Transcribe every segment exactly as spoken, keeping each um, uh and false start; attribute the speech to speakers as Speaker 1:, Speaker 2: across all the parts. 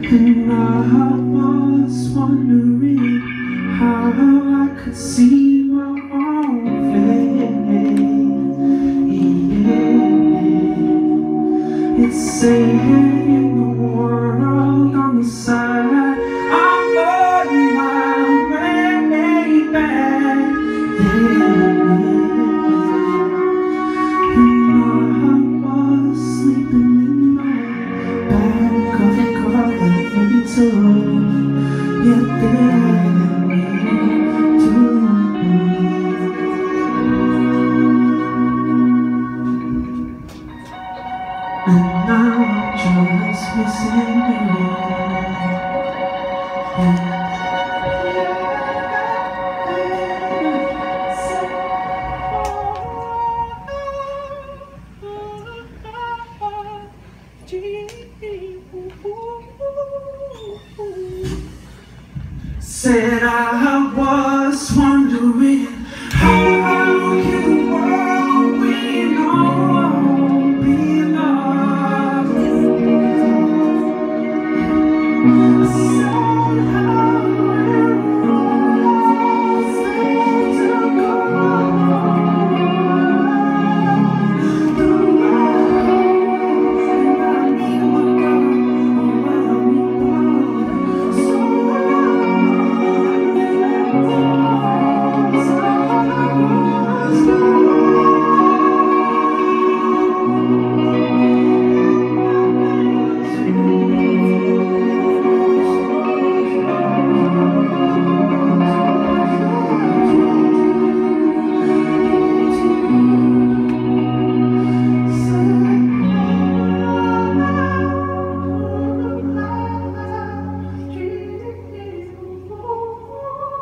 Speaker 1: And I was wondering how I could see my own face. Yeah. It's saying in the world on the side I'm on my way back. Yeah. And I was sleeping in my back of the car that we took. Yeah, there we do. And now I'm just missing you. Yeah. Said I was wondering how can the world we know be loved? Somehow we're all safe to go. The world and I need my God, oh I need God.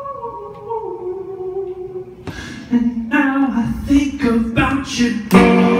Speaker 1: And now I think about you.